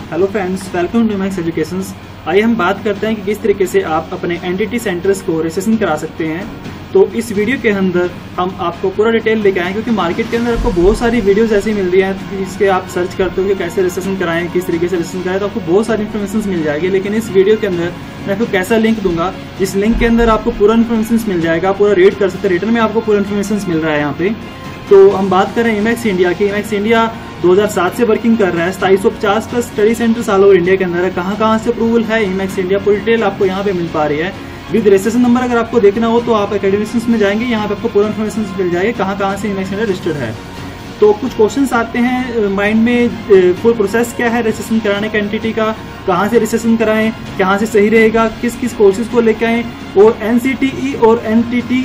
Hello friends, welcome to Max Educations. आइए हम बात करते हैं कि किस तरीके से आप अपने एनटीटी सेंटर्स को रजिस्ट्रेशन करा सकते हैं। तो इस वीडियो के अंदर हम आपको पूरा डिटेल लेके आए, क्योंकि मार्केट के अंदर आपको बहुत सारी वीडियोस ऐसी मिल रही हैं जिसके आप सर्च करते हो कि कैसे रजिस्ट्रेशन कराएं, किस तरीके से रजिस्ट्रेशन कराएं, तो आपको बहुत सारी इन्फॉर्मेशन मिल जाएगी। लेकिन इस वीडियो के अंदर मैं आपको कैसा लिंक दूंगा, जिस लिंक के अंदर आपको पूरा इन्फॉर्मेशन मिल जाएगा, पूरा रीड कर सकते हैं, रिटर्न में आपको पूरा इन्फॉर्मेशन मिल रहा है यहाँ पे। तो हम बात करें इमैक्स इंडिया की। इमैक्स इंडिया 2007 से वर्किंग कर रहा है। 2750 plus study centres all over India के अंदर है। कहाँ से अप्रूवल है इमैक्स इंडिया, पूरी डिटेल आपको यहाँ पे मिल पा रही है। विद रजिस्ट्रेशन नंबर अगर आपको देखना हो तो आप एकेडमिक्स में जाएंगे, यहाँ पे आपको पूरा इन्फॉर्मेशन मिल जाएगी कहाँ से इमैक्स इंडिया रजिस्टर्ड है। तो कुछ क्वेश्चंस आते हैं माइंड में, फुल प्रोसेस क्या है रजिस्ट्रेशन कराने का एंटिटी का, कहाँ से रजिस्ट्रेशन कराएं, कहाँ से सही रहेगा, किस किस कोर्सेज को लेकर आएँ, और एनसीटीई और एनटीटी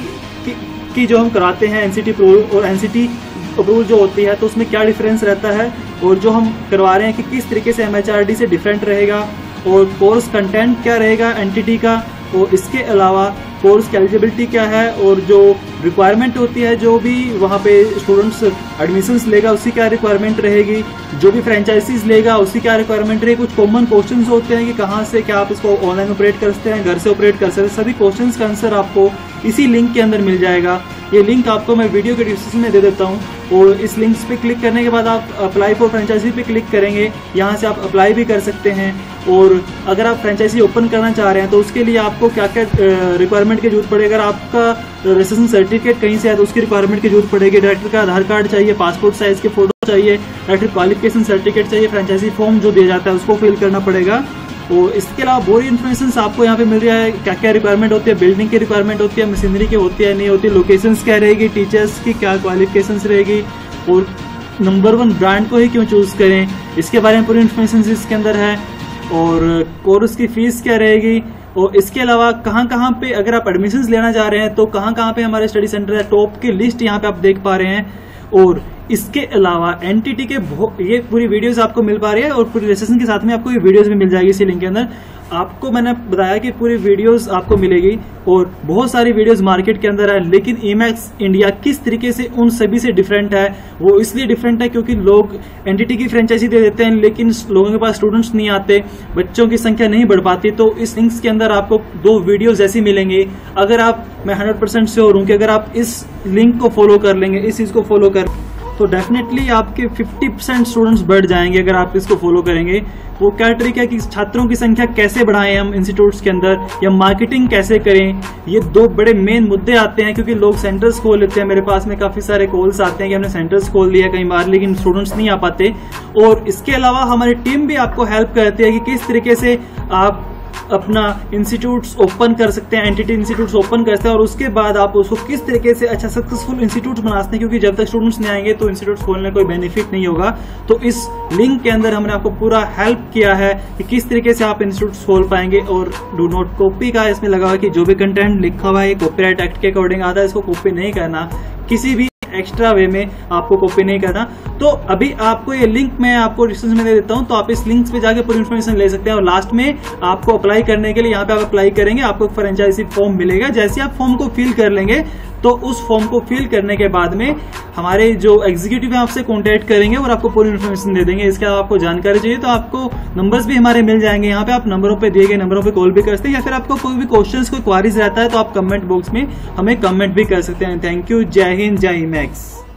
की जो हम कराते हैं एनसीटी अप्रूवल और एनसीटी अप्रूवल जो होती है, तो उसमें क्या डिफरेंस रहता है, और जो हम करवा रहे हैं कि किस तरीके से एमएचआरडी से डिफरेंट रहेगा, और कोर्स कंटेंट क्या रहेगा एनटीटी का, और इसके अलावा कोर्स की एलिजिबिलिटी क्या है, और जो रिक्वायरमेंट होती है, जो भी वहाँ पे स्टूडेंट्स एडमिशंस लेगा उसकी क्या रिक्वायरमेंट रहेगी, जो भी फ्रेंचाइजीज लेगा उसकी क्या रिक्वायरमेंट रहेगी। कुछ कॉमन क्वेश्चंस होते हैं कि कहाँ से क्या आप इसको ऑनलाइन ऑपरेट कर सकते हैं, घर से ऑपरेट कर सकते हैं, सभी क्वेश्चंस का आंसर आपको इसी लिंक के अंदर मिल जाएगा। ये लिंक आपको मैं वीडियो के डिस्क्रिप्शन में दे देता हूँ, और इस लिंक्स पे क्लिक करने के बाद आप अप्लाई फॉर फ्रेंचाइजी पे क्लिक करेंगे। यहाँ से आप अप्लाई भी कर सकते हैं, और अगर आप फ्रेंचाइजी ओपन करना चाह रहे हैं तो उसके लिए आपको क्या क्या रिक्वायरमेंट की जरूरत पड़ेगी। अगर आपका रजिस्ट्रेशन सर्टिफिकेट कहीं से है तो उसकी रिक्वायरमेंट की जरूरत पड़ेगी। डायरेक्टर का आधार कार्ड चाहिए, पासपोर्ट साइज के फोटो चाहिए, डायरेक्टर क्वालिफिकेशन सर्टिफिकेट चाहिए, फ्रेंचाइजी फॉर्म जो दिया जाता है उसको फिल करना पड़ेगा। और इसके अलावा बहुत इन्फॉर्मेशन आपको यहाँ पे मिल रहा है, क्या क्या रिक्वायरमेंट होती है, बिल्डिंग की रिक्वायरमेंट होती है, मशीनरी की होती है नहीं होती, लोकेशंस क्या रहेगी, टीचर्स की क्या क्वालिफिकेशंस रहेगी, और नंबर 1 ब्रांड को ही क्यों चूज करें, इसके बारे में पूरी इन्फॉर्मेशन इसके अंदर है, और कोर्स की फीस क्या रहेगी, और इसके अलावा कहाँ पे अगर आप एडमिशंस लेना चाह रहे हैं तो कहाँ पे हमारे स्टडी सेंटर है, टॉप की लिस्ट यहाँ पे आप देख पा रहे हैं। और इसके अलावा एनटीटी के ये पूरी वीडियोस आपको मिल पा रही है, और पूरी रजिस्ट्रेशन के साथ में आपको ये वीडियोस भी मिल जाएगी इसी लिंक के अंदर। आपको मैंने बताया कि पूरी वीडियोस आपको मिलेगी, और बहुत सारी वीडियोस मार्केट के अंदर है, लेकिन इमैक्स इंडिया किस तरीके से उन सभी से डिफरेंट है, वो इसलिए डिफरेंट है क्योंकि लोग एनटीटी की फ्रेंचाइजी दे देते हैं, लेकिन लोगों के पास स्टूडेंट्स नहीं आते, बच्चों की संख्या नहीं बढ़ पाती। तो इस लिंक्स के अंदर आपको 2 वीडियोस ऐसी मिलेंगी। अगर आप, मैं 100% श्योर हूं कि अगर आप इस लिंक को फॉलो कर लेंगे, इस चीज को फॉलो कर, तो डेफिनेटली आपके 50% स्टूडेंट्स बढ़ जाएंगे अगर आप इसको फॉलो करेंगे। वो क्या ट्रिक है कि छात्रों की संख्या कैसे बढ़ाएं हम इंस्टीट्यूट्स के अंदर, या मार्केटिंग कैसे करें, ये 2 बड़े मेन मुद्दे आते हैं। क्योंकि लोग सेंटर्स खोल लेते हैं, मेरे पास में काफी सारे कॉल्स आते हैं कि हमने सेंटर्स खोल लिया कई बार, लेकिन स्टूडेंट्स नहीं आ पाते। और इसके अलावा हमारी टीम भी आपको हेल्प करती है कि किस तरीके से आप अपना इंस्टीट्यूट्स ओपन कर सकते हैं, एंटिटी इंस्टीट्यूट्स ओपन करते हैं, और उसके बाद आप उसको किस तरीके से अच्छा सक्सेसफुल इंस्टीट्यूट बना सकते हैं। क्योंकि जब तक स्टूडेंट्स नहीं आएंगे तो इंस्टीट्यूट्स खोलने का कोई बेनिफिट नहीं होगा। तो इस लिंक के अंदर हमने आपको पूरा हेल्प किया है कि किस तरीके से आप इंस्टीट्यूट्स खोल पाएंगे। और डू नॉट कॉपी का इसमें लगा हुआ कि जो भी कंटेंट लिखा हुआ है कॉपीराइट एक्ट के अकॉर्डिंग आता है, इसको कॉपी नहीं करना, किसी भी एक्स्ट्रा वे में आपको कॉपी नहीं करना। तो अभी आपको ये लिंक मैं आपको डिस्क्रिप्शन में दे देता हूं, तो आप इस लिंक पे जाके पूरी इन्फॉर्मेशन ले सकते हैं। और लास्ट में आपको अप्लाई करने के लिए यहाँ पे आप अप्लाई करेंगे, आपको एक फ्रेंचाइजी फॉर्म मिलेगा। जैसे आप फॉर्म को फिल कर लेंगे तो उस फॉर्म को फिल करने के बाद में हमारे जो एग्जीक्यूटिव है आपसे कॉन्टेक्ट करेंगे और आपको पूरी इन्फॉर्मेशन दे देंगे। इसके अलावा आपको जानकारी चाहिए तो आपको नंबर्स भी हमारे मिल जाएंगे। यहाँ पे आप नंबरों पे दिए गए नंबरों पे कॉल भी कर सकते हैं, या फिर आपको कोई भी क्वेश्चंस, कोई क्वारीज रहता है तो आप कमेंट बॉक्स में हमें कमेंट भी कर सकते हैं। Thank you. जय हिंद, जय इमैक्स।